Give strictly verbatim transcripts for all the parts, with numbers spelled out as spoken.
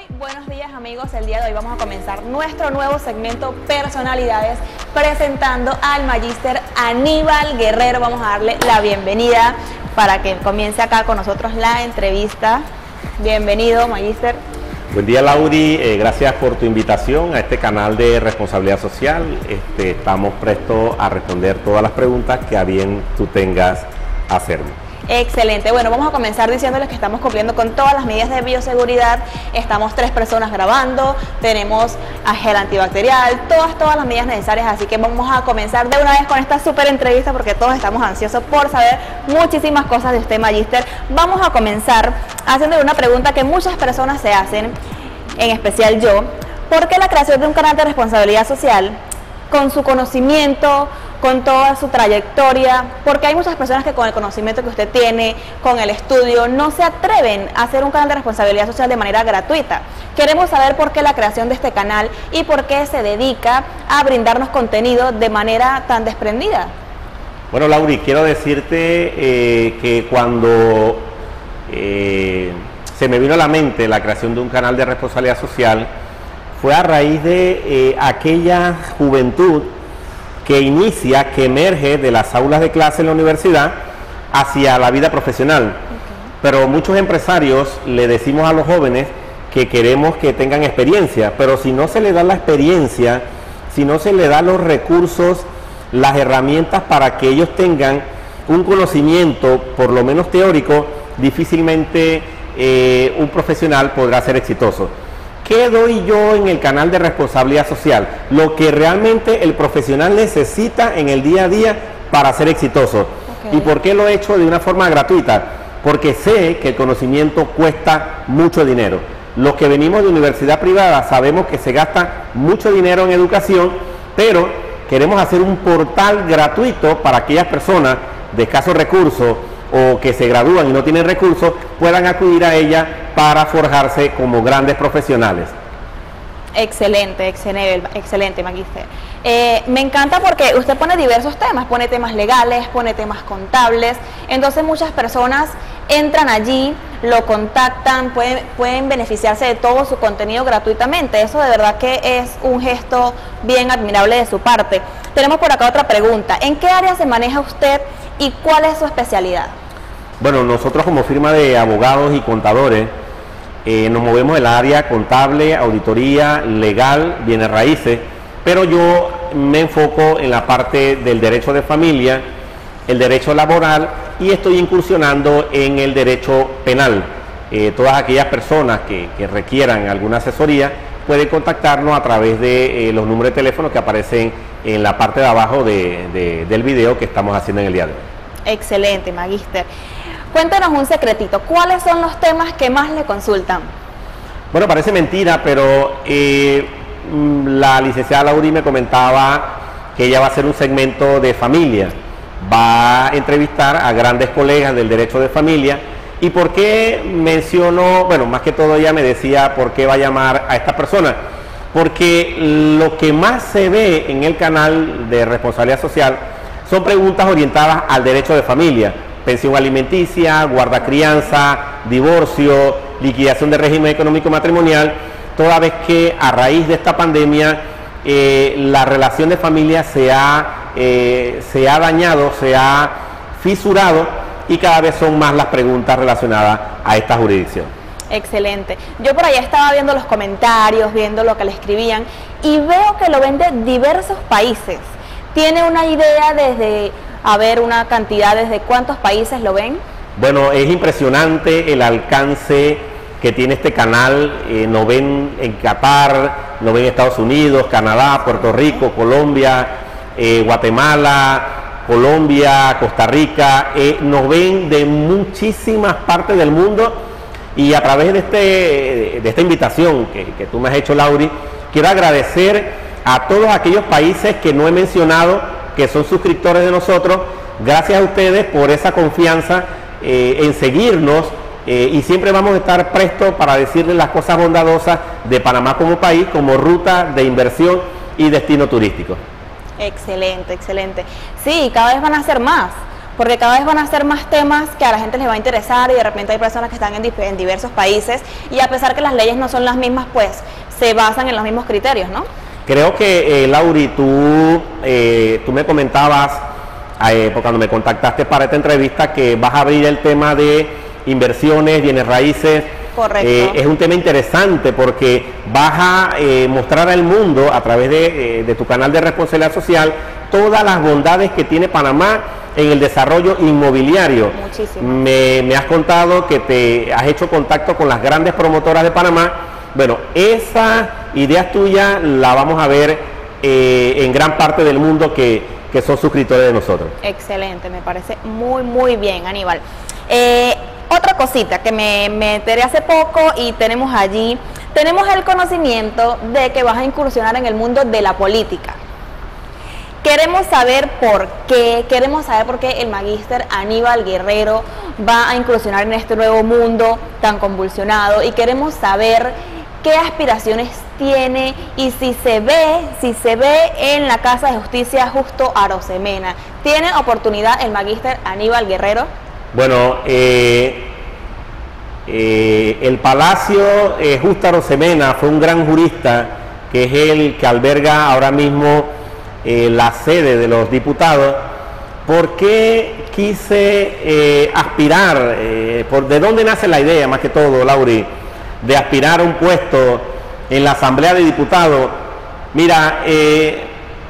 Buenos días amigos, el día de hoy vamos a comenzar nuestro nuevo segmento Personalidades presentando al Magíster Aníbal Guerrero. Vamos a darle la bienvenida para que comience acá con nosotros la entrevista. Bienvenido, Magíster. Buen día, Lauri, eh, gracias por tu invitación a este canal de responsabilidad social. Este, estamos prestos a responder todas las preguntas que a bien tú tengas a hacerme. Excelente, bueno, vamos a comenzar diciéndoles que estamos cumpliendo con todas las medidas de bioseguridad. Estamos tres personas grabando, tenemos a gel antibacterial, todas, todas las medidas necesarias, así que vamos a comenzar de una vez con esta súper entrevista porque todos estamos ansiosos por saber muchísimas cosas de usted, Magíster. Vamos a comenzar haciéndole una pregunta que muchas personas se hacen, en especial yo. ¿Por qué la creación de un canal de responsabilidad social, con su conocimiento, con toda su trayectoria? Porque hay muchas personas que con el conocimiento que usted tiene, con el estudio, no se atreven a hacer un canal de responsabilidad social de manera gratuita. Queremos saber por qué la creación de este canal y por qué se dedica a brindarnos contenido de manera tan desprendida. Bueno, Lauri, quiero decirte eh, que cuando eh, se me vino a la mente la creación de un canal de responsabilidad social, fue a raíz de eh, aquella juventud que inicia, que emerge de las aulas de clase en la universidad hacia la vida profesional. Okay. Pero muchos empresarios le decimos a los jóvenes que queremos que tengan experiencia, pero si no se le da la experiencia, si no se le da los recursos, las herramientas para que ellos tengan un conocimiento, por lo menos teórico, difícilmente eh, un profesional podrá ser exitoso. ¿Qué doy yo en el canal de responsabilidad social? Lo que realmente el profesional necesita en el día a día para ser exitoso. Okay. ¿Y por qué lo he hecho de una forma gratuita? Porque sé que el conocimiento cuesta mucho dinero. Los que venimos de universidad privada sabemos que se gasta mucho dinero en educación, pero queremos hacer un portal gratuito para aquellas personas de escasos recursos o que se gradúan y no tienen recursos, puedan acudir a ella para forjarse como grandes profesionales. Excelente, excelente, excelente, Magíster. Eh, me encanta porque usted pone diversos temas, pone temas legales, pone temas contables, entonces muchas personas entran allí, lo contactan, pueden, pueden beneficiarse de todo su contenido gratuitamente. Eso de verdad que es un gesto bien admirable de su parte. Tenemos por acá otra pregunta. ¿En qué área se maneja usted y cuál es su especialidad? Bueno, nosotros como firma de abogados y contadores eh, nos movemos en el área contable, auditoría, legal, bienes raíces, pero yo me enfoco en la parte del derecho de familia, el derecho laboral y estoy incursionando en el derecho penal. Eh, todas aquellas personas que, que requieran alguna asesoría pueden contactarnos a través de eh, los números de teléfono que aparecen en la parte de abajo de, de, del video que estamos haciendo en el día de hoy. Excelente, Magíster. Cuéntanos un secretito, ¿cuáles son los temas que más le consultan? Bueno, parece mentira, pero eh, la licenciada Lauri me comentaba que ella va a hacer un segmento de familia, va a entrevistar a grandes colegas del derecho de familia. ¿Y por qué menciono? Bueno, más que todo ella me decía por qué va a llamar a esta persona, porque lo que más se ve en el canal de responsabilidad social son preguntas orientadas al derecho de familia. Pensión alimenticia, guardacrianza, divorcio, liquidación de régimen económico matrimonial, toda vez que a raíz de esta pandemia eh, la relación de familia se ha, eh, se ha dañado, se ha fisurado y cada vez son más las preguntas relacionadas a esta jurisdicción. Excelente. Yo por allá estaba viendo los comentarios, viendo lo que le escribían y veo que lo ven de diversos países. ¿Tiene una idea desde, a ver, una cantidad, desde cuántos países lo ven? Bueno, es impresionante el alcance que tiene este canal. Eh, nos ven en Qatar, nos ven en Estados Unidos, Canadá, Puerto Rico, Colombia, eh, Guatemala, Colombia, Costa Rica. Eh, nos ven de muchísimas partes del mundo y a través de, este, de esta invitación que, que tú me has hecho, Lauri, quiero agradecer a todos aquellos países que no he mencionado, que son suscriptores de nosotros. Gracias a ustedes por esa confianza eh, en seguirnos eh, y siempre vamos a estar prestos para decirles las cosas bondadosas de Panamá como país, como ruta de inversión y destino turístico. Excelente, excelente. Sí, cada vez van a ser más, porque cada vez van a ser más temas que a la gente les va a interesar y de repente hay personas que están en, en diversos países y a pesar que las leyes no son las mismas, pues se basan en los mismos criterios, ¿no? Creo que, eh, Lauri, tú, eh, tú me comentabas, eh, cuando me contactaste para esta entrevista, que vas a abrir el tema de inversiones, bienes raíces. Correcto. Eh, es un tema interesante porque vas a eh, mostrar al mundo a través de, eh, de tu canal de responsabilidad social todas las bondades que tiene Panamá en el desarrollo inmobiliario. Muchísimo. Me, me has contado que te has hecho contacto con las grandes promotoras de Panamá. Bueno, esa idea tuya la vamos a ver eh, en gran parte del mundo que, que son suscriptores de nosotros. Excelente, me parece muy, muy bien, Aníbal. Eh, otra cosita que me, me enteré hace poco y tenemos allí, tenemos el conocimiento de que vas a incursionar en el mundo de la política. Queremos saber por qué, queremos saber por qué el magíster Aníbal Guerrero va a incursionar en este nuevo mundo tan convulsionado y queremos saber qué aspiraciones tiene y si se ve, si se ve en la Casa de Justicia Justo Arosemena. ¿Tiene oportunidad el magíster Aníbal Guerrero? Bueno, eh, eh, el Palacio eh, Justo Arosemena fue un gran jurista que es el que alberga ahora mismo eh, la sede de los diputados. ¿Por qué quise eh, aspirar? Eh, por, ¿De dónde nace la idea, más que todo, Lauri, de aspirar a un puesto en la Asamblea de Diputados? Mira, eh,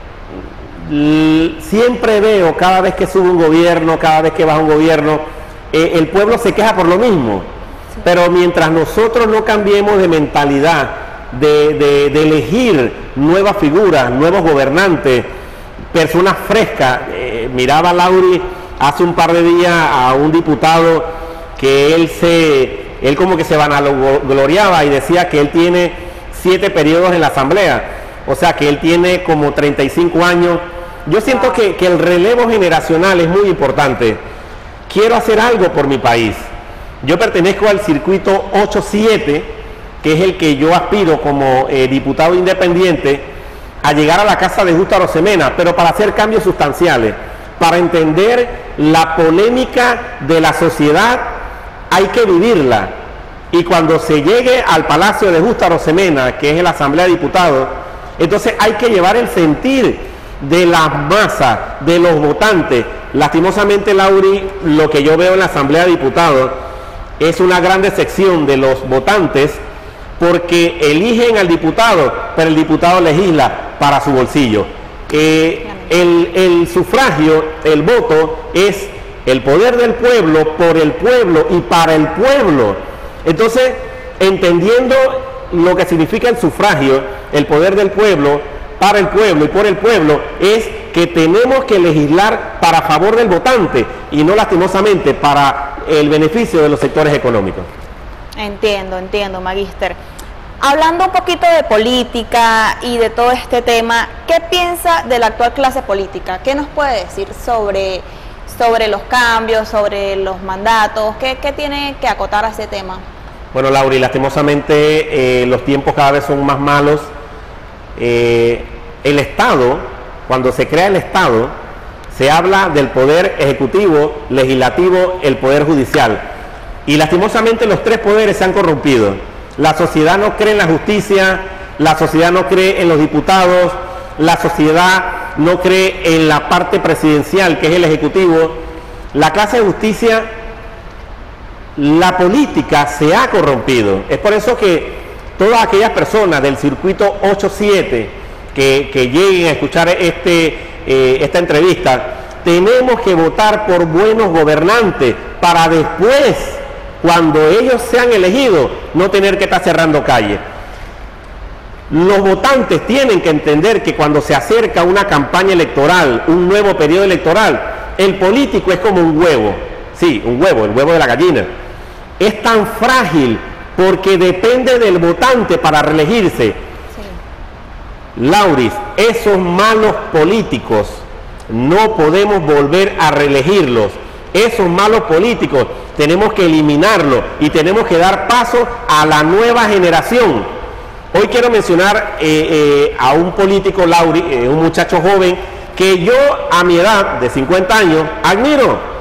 siempre veo, cada vez que sube un gobierno, cada vez que baja un gobierno, eh, el pueblo se queja por lo mismo. Sí. Pero mientras nosotros no cambiemos de mentalidad, de, de, de elegir nuevas figuras, nuevos gobernantes, personas frescas, eh, miraba Lauri hace un par de días a un diputado que él se, él como que se vanagloriaba y decía que él tiene siete periodos en la Asamblea, o sea que él tiene como treinta y cinco años. Yo siento que, que el relevo generacional es muy importante. Quiero hacer algo por mi país. Yo pertenezco al circuito ocho siete, que es el que yo aspiro como eh, diputado independiente a llegar a la Casa de Justo Arosemena, pero para hacer cambios sustanciales, para entender la polémica de la sociedad, hay que vivirla. Y cuando se llegue al Palacio de Justo Arosemena, que es la Asamblea de Diputados, entonces hay que llevar el sentir de las masas, de los votantes. Lastimosamente, Lauri, lo que yo veo en la Asamblea de Diputados es una gran decepción de los votantes porque eligen al diputado, pero el diputado legisla para su bolsillo. Eh, el, el sufragio, el voto, es el poder del pueblo, por el pueblo y para el pueblo. Entonces, entendiendo lo que significa el sufragio, el poder del pueblo, para el pueblo y por el pueblo, es que tenemos que legislar para favor del votante y no lastimosamente para el beneficio de los sectores económicos. Entiendo, entiendo, magíster. Hablando un poquito de política y de todo este tema, ¿qué piensa de la actual clase política? ¿Qué nos puede decir sobre, sobre los cambios, sobre los mandatos? ¿Qué, qué tiene que acotar a ese tema? Bueno, Lauri, lastimosamente eh, los tiempos cada vez son más malos. Eh, el Estado, cuando se crea el Estado, se habla del poder ejecutivo, legislativo, el poder judicial. Y lastimosamente los tres poderes se han corrompido. La sociedad no cree en la justicia, la sociedad no cree en los diputados, la sociedad no cree en la parte presidencial, que es el ejecutivo. La clase de justicia, la política se ha corrompido. Es por eso que todas aquellas personas del circuito ocho siete que, que lleguen a escuchar este, eh, esta entrevista, tenemos que votar por buenos gobernantes para después, cuando ellos sean elegidos, no tener que estar cerrando calles. Los votantes tienen que entender que cuando se acerca una campaña electoral, un nuevo periodo electoral, el político es como un huevo. Sí, un huevo, el huevo de la gallina. Es tan frágil porque depende del votante para reelegirse. Sí. Lauris, esos malos políticos no podemos volver a reelegirlos. Esos malos políticos tenemos que eliminarlos y tenemos que dar paso a la nueva generación. Hoy quiero mencionar eh, eh, a un político, Lauri, eh, un muchacho joven que yo a mi edad de cincuenta años admiro.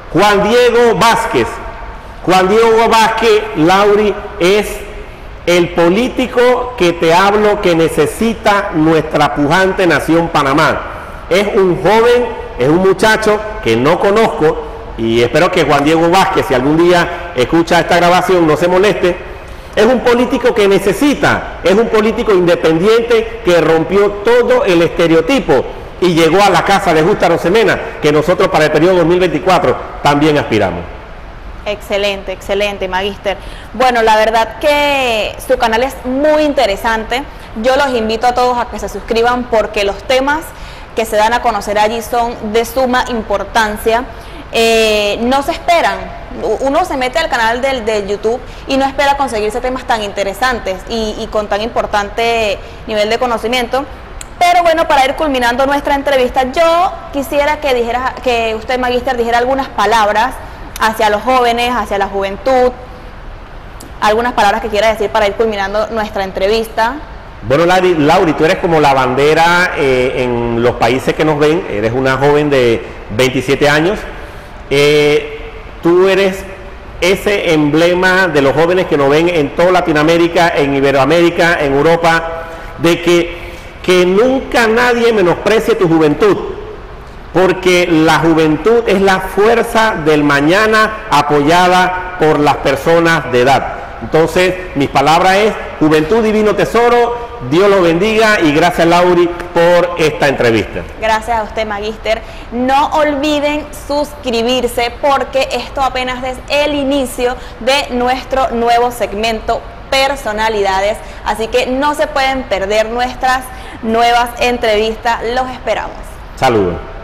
Juan Diego Vázquez. Juan Diego Vázquez, Lauri, es el político que te hablo que necesita nuestra pujante nación Panamá. Es un joven, es un muchacho que no conozco y espero que Juan Diego Vázquez, si algún día escucha esta grabación, no se moleste. Es un político que necesita, es un político independiente que rompió todo el estereotipo y llegó a la casa de Justa Arosemena, que nosotros para el periodo dos mil veinticuatro también aspiramos. Excelente, excelente, Magíster. Bueno, la verdad que su canal es muy interesante. Yo los invito a todos a que se suscriban porque los temas que se dan a conocer allí son de suma importancia. Eh, no se esperan, uno se mete al canal del, del YouTube y no espera conseguirse temas tan interesantes y, y con tan importante nivel de conocimiento. Pero bueno, para ir culminando nuestra entrevista, yo quisiera que dijera, que usted, Magíster, dijera algunas palabras hacia los jóvenes, hacia la juventud, algunas palabras que quiera decir para ir culminando nuestra entrevista. Bueno, Lauri, Lauri, tú eres como la bandera eh, en los países que nos ven, eres una joven de veintisiete años, eh, tú eres ese emblema de los jóvenes que nos ven en toda Latinoamérica, en Iberoamérica, en Europa, de que, que nunca nadie menosprecie tu juventud, porque la juventud es la fuerza del mañana apoyada por las personas de edad. Entonces, mis palabras es, juventud divino tesoro, Dios lo bendiga y gracias, Lauri, por esta entrevista. Gracias a usted, Magíster. No olviden suscribirse porque esto apenas es el inicio de nuestro nuevo segmento Personalidades, así que no se pueden perder nuestras nuevas entrevistas. Los esperamos. Saludos.